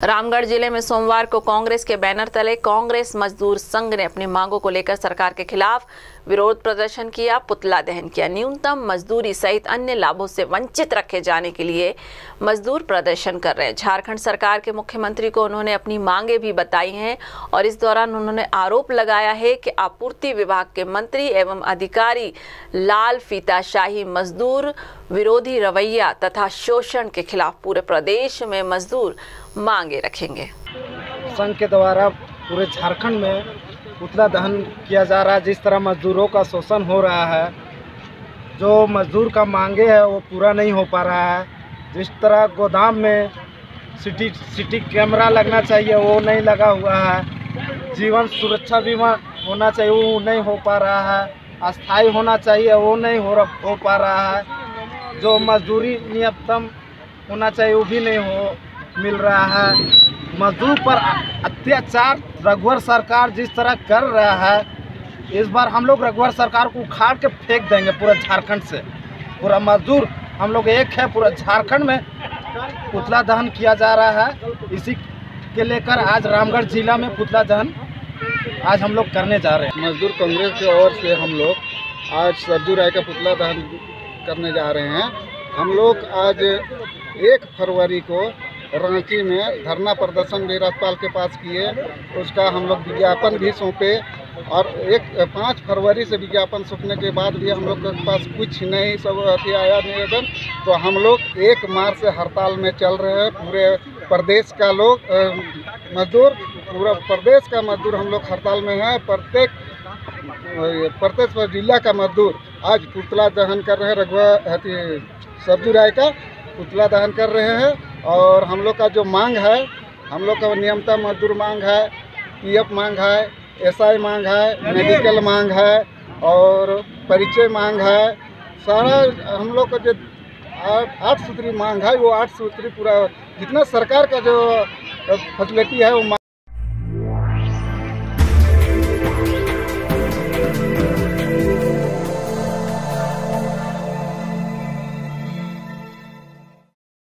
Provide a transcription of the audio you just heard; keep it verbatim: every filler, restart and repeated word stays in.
रामगढ़ जिले में सोमवार को कांग्रेस के बैनर तले कांग्रेस मजदूर संघ ने अपनी मांगों को लेकर सरकार के खिलाफ विरोध प्रदर्शन किया, पुतला दहन किया। न्यूनतम मजदूरी सहित अन्य लाभों से वंचित रखे जाने के लिए मजदूर प्रदर्शन कर रहे हैं। झारखंड सरकार के मुख्यमंत्री को उन्होंने अपनी मांगे भी बताई हैं और इस दौरान उन्होंने आरोप लगाया है कि आपूर्ति विभाग के मंत्री एवं अधिकारी लाल फीताशाही, मजदूर विरोधी रवैया तथा शोषण के खिलाफ पूरे प्रदेश में मजदूर मांगे रखेंगे। संघ के द्वारा पूरे झारखंड में पुतला दहन किया जा रहा है। जिस तरह मजदूरों का शोषण हो रहा है, जो मजदूर का मांगे है वो पूरा नहीं हो पा रहा है। जिस तरह गोदाम में सिटी सिटी कैमरा लगना चाहिए वो नहीं लगा हुआ है। जीवन सुरक्षा बीमा होना चाहिए वो नहीं हो पा रहा है। अस्थायी होना चाहिए वो नहीं हो हो पा रहा है। जो मजदूरी न्यूनतम होना चाहिए वो भी नहीं हो मिल रहा है। मजदूर पर अत्याचार रघुवर सरकार जिस तरह कर रहा है, इस बार हम लोग रघुवर सरकार को उखाड़ के फेंक देंगे पूरा झारखंड से। पूरा मजदूर हम लोग एक है, पूरा झारखंड में पुतला दहन किया जा रहा है। इसी के लेकर आज रामगढ़ जिला में पुतला दहन आज हम लोग करने जा रहे हैं। मजदूर कांग्रेस की ओर से हम लोग आज सरजू राय का पुतला दहन करने जा रहे हैं। हम लोग आज एक फरवरी को रांची में धरना प्रदर्शन भी राज्यपाल के पास किए, उसका हम लोग विज्ञापन भी सौंपे और एक पाँच फरवरी से विज्ञापन सौंपने के बाद भी हम लोग के पास कुछ नहीं सब अति आया निवेदन। तो हम लोग एक मार्च से हड़ताल में चल रहे हैं। पूरे प्रदेश का लोग मजदूर पूरा प्रदेश का मजदूर हम लोग हड़ताल में हैं। प्रत्येक प्रत्येक जिला का मजदूर आज पुतला दहन कर रहे हैं। रघुवर सरजू राय का पुतला दहन कर रहे हैं। और हम लोग का जो मांग है, हम लोग का न्यूनतम मजदूर मांग है, पीएफ मांग है, एसआई मांग है, मेडिकल मांग है और परिचय मांग है। सारा हम लोग का जो आठ सूत्री मांग है वो आठ सूत्री पूरा जितना सरकार का जो फैसिलिटी है वो